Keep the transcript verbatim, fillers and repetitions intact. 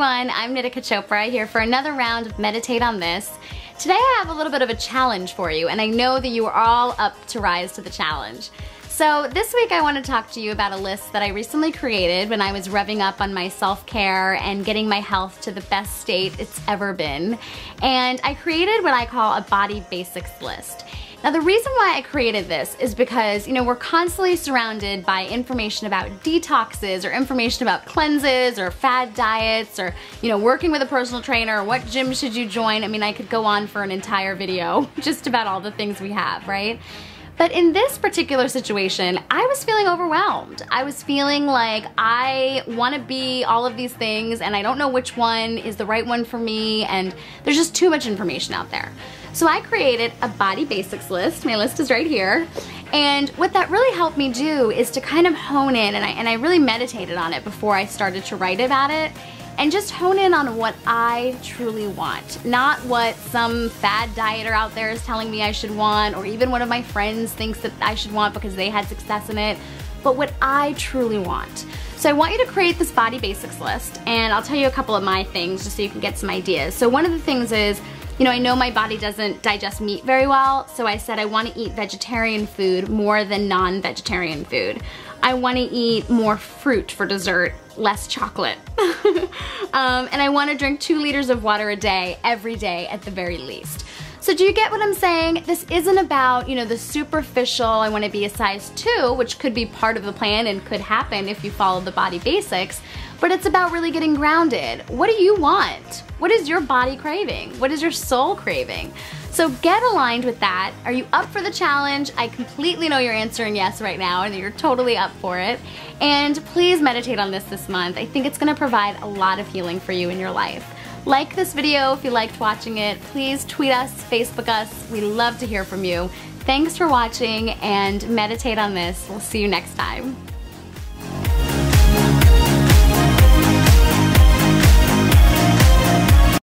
everyone, I'm Nitika Chopra here for another round of Meditate on This. Today I have a little bit of a challenge for you, and I know that you are all up to rise to the challenge. So this week I want to talk to you about a list that I recently created when I was revving up on my self-care and getting my health to the best state it's ever been. And I created what I call a body basics list. Now the reason why I created this is because, you know, we're constantly surrounded by information about detoxes or information about cleanses or fad diets or, you know, working with a personal trainer or what gym should you join. I mean, I could go on for an entire video just about all the things we have, right? But in this particular situation, I was feeling overwhelmed. I was feeling like I want to be all of these things and I don't know which one is the right one for me, and there's just too much information out there. So I created a body basics list. My list is right here. And what that really helped me do is to kind of hone in, and I, and I really meditated on it before I started to write about it, and just hone in on what I truly want. Not what some fad dieter out there is telling me I should want, or even one of my friends thinks that I should want because they had success in it, but what I truly want. So I want you to create this body basics list, and I'll tell you a couple of my things just so you can get some ideas. So one of the things is, you know, I know my body doesn't digest meat very well, so I said I want to eat vegetarian food more than non-vegetarian food. I want to eat more fruit for dessert, less chocolate. um, and I want to drink two liters of water a day, every day at the very least. So do you get what I'm saying? This isn't about, you know, the superficial, I want to be a size two, which could be part of the plan and could happen if you follow the body basics, but it's about really getting grounded. What do you want? What is your body craving? What is your soul craving? So get aligned with that. Are you up for the challenge? I completely know you're answering yes right now and you're totally up for it. And please meditate on this this month. I think it's gonna provide a lot of healing for you in your life. Like this video if you liked watching it. Please tweet us, Facebook us. We love to hear from you. Thanks for watching and meditate on this. We'll see you next time.